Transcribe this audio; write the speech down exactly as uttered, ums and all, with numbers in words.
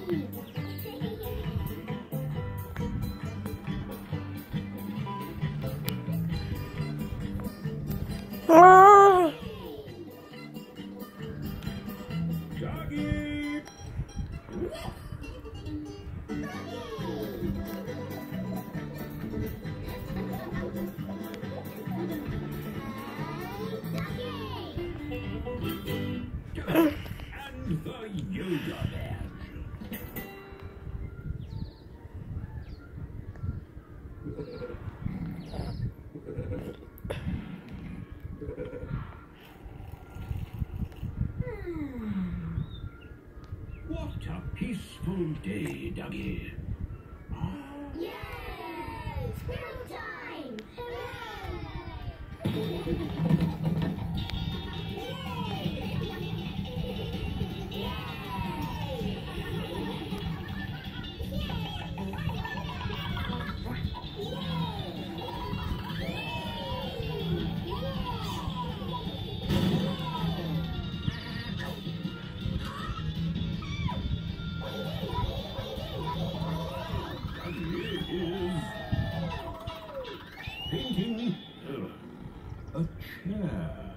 Ah. Doggy! And the yoga badge. What a peaceful day, Dougie. Yay! Squirrel time! Hooray! Painting uh, a chair.